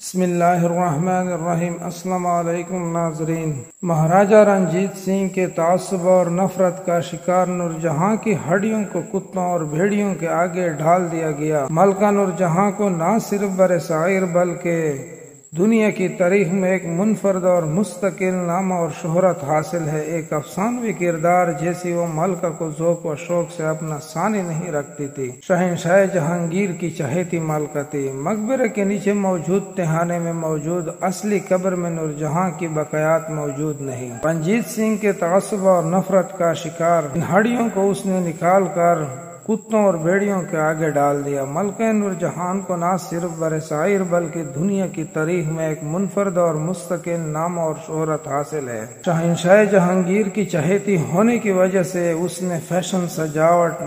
بسم اللہ الرحمن الرحیم۔ السلام علیکم ناظرین۔ مہاراجہ رنجیت سنگھ کے تعصب اور نفرت کا شکار نور جہاں کی ہڈیوں کو کتوں اور بھیڑیوں کے آگے ڈھال دیا گیا۔ ملکہ نور جہاں کو نہ صرف برصغیر بلکہ دنیا کی تاریخ میں ایک منفرد اور مستقل نام اور شہرت حاصل ہے۔ ایک افسانوی کردار جیسی وہ ملکہ کو ذوق و شوق سے اپنا ثانی نہیں رکھتی تھی۔ شہنشاہ جہانگیر کی چہیتی ملکہ تھی۔ مقبرے کے نیچے موجود تہانے میں موجود اصلی قبر میں نور جہاں کی بقایات موجود نہیں۔ رنجیت سنگھ کے تعصب اور نفرت کا شکار ان ہڈیوں کو اس نے نکال کر کتوں اور بھیڑیوں کے آگے ڈال دیا۔ ملکہ نور جہاں کو نہ صرف برصغیر بلکہ دنیا کی تاریخ میں ایک منفرد اور مستقل نام اور شہرت حاصل ہے۔ شہنشاہ جہانگیر کی چہیتی ہونے کی وجہ سے اس نے فیشن، سجاوٹ،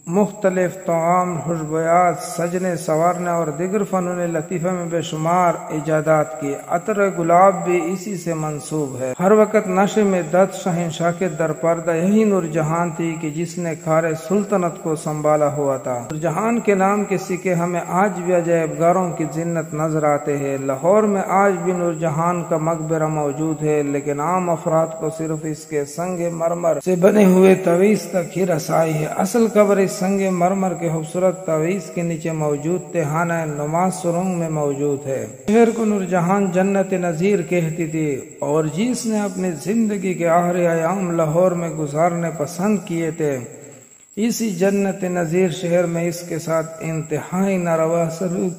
مختلف طعام، خوشبویات، سجنے سنوارنے اور دیگر فنون لطیفہ میں بے شمار ایجادات کی۔ عطر گلاب بھی اسی سے منسوب ہے۔ ہر وقت نشے میں دت شہنشاہ کے درپردہ یہی نور جہاں تھی کہ جس نے کار سلطنت کو سنبھالا ہوا تھا۔ نور جہاں کے نام کے سکے ہمیں آج بھی عجائب گھروں کی زینت نظر آتے ہیں۔ لاہور میں آج بھی نور جہاں کا مقبرہ موجود ہے، لیکن عام افراد کو صرف اس کے سنگ مرمر سے بنے ہوئے تعویذ تک ہی رسائی ہے۔ اصل قبر اس سنگ مرمر کے خوبصورت تعویذ کے نیچے موجود تہانہ نما سرنگ میں موجود ہے۔ شہر کو نور جہاں جنت نظیر کہتی تھی اور جس نے اپنی زندگی کے آخری ایام لاہور میں گزارنے پسند کیے تھے، اسی جنت نظیر شہر میں اس کے ساتھ انتہائی ناروا سلوک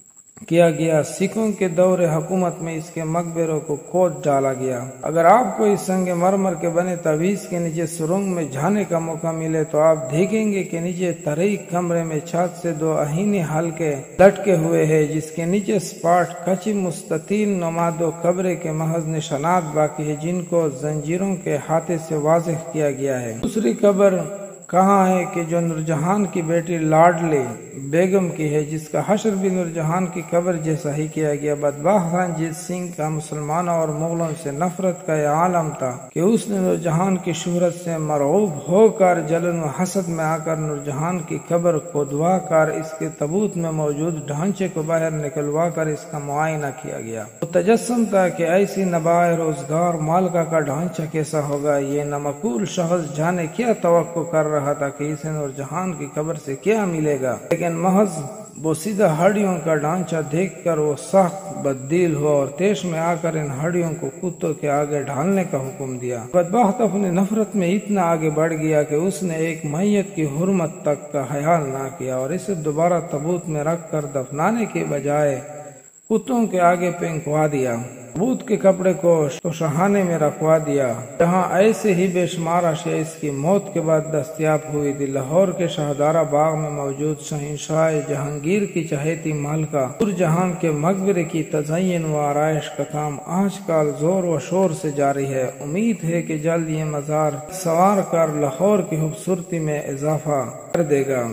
کیا گیا۔ سکھوں کے دور حکومت میں اس کے مقبروں کو کھود ڈالا گیا۔ اگر آپ کو اس سنگ مرمر کے بنے تعویذ کے نیچے سرنگ میں جانے کا موقع ملے تو آپ دیکھیں گے کہ نیچے تاریک کمرے میں چھت سے دو آہنی حلقے لٹکے ہوئے ہیں، جس کے نیچے سپاٹ کچی مستطیل نما دو قبرے کے محض نشانات باقی ہیں، جن کو زنجیروں کے ہاتھے سے واضح کیا گیا ہے۔ دوسری قبر کہاں ہے کہ جو نور جہاں کی بیٹی لاڈلی بیگم کی ہے، جس کا حشر بھی نور جہاں کی قبر جیسا ہی کیا گیا۔ بدبخت رنجیت سنگھ کا مسلمانوں اور مغلوں سے نفرت کا یہ عالم تھا کہ اس نے نور جہاں کی شہرت سے مرعوب ہو کر جلن و حسد میں آ کر نور جہاں کی قبر کھودوا کر اس کے تابوت میں موجود ڈھانچے کو باہر نکلوا کر اس کا معائنہ کیا گیا۔ وہ تجسم تھا کہ ایسی نبائے روزگار مالکہ کا ڈھانچہ کیسا ہوگا۔ یہ نامعقول شخص جانے کیا توقع کر رہا تھا کہ اسے نور جہاں کی قبر سے کیا ملے گا، لیکن محض بوسیدہ ہڈیوں کا ڈھانچہ دیکھ کر وہ سخت بددل ہوا اور تیش میں آ کر ان ہڈیوں کو کتوں کے آگے ڈھالنے کا حکم دیا۔ بدبخت اپنی نفرت میں اتنا آگے بڑھ گیا کہ اس نے ایک میت کی حرمت تک کا خیال نہ کیا اور اسے دوبارہ تابوت میں رکھ کر دفنانے کے بجائے کتوں کے آگے پھینکوا دیا۔ تابوت کے کپڑے کو توشخانے میں رکھوا دیا، جہاں ایسے ہی بے شمار اشیاء اس کی موت کے بعد دستیاب ہوئی تھی۔ لاہور کے شاہدارہ باغ میں موجود شہنشاہ جہانگیر کی چہیتی ملکہ نور جہاں کے مقبرے کی تزئین و آرائش کا کام آج کل زور و شور سے جاری ہے۔ امید ہے کہ جلد یہ مزار سنوار کر لاہور کی خوبصورتی میں اضافہ کر دے گا۔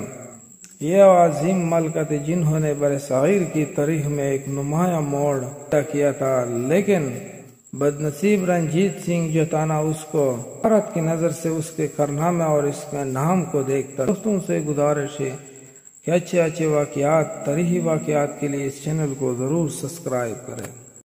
یہ عظیم ملکہ تھی جنہوں نے برصغیر کی تاریخ میں ایک نمایاں موڑ طے کیا تھا، لیکن بدنصیب رنجیت سنگھ جو تھا نا، اس کو حقارت کی نظر سے اس کے کارنامے اور اس کے نام کو دیکھتا۔ دوستوں سے گزارش ہے کہ اچھے واقعات، تاریخی واقعات کے لیے اس چینل کو ضرور سبسکرائب کریں۔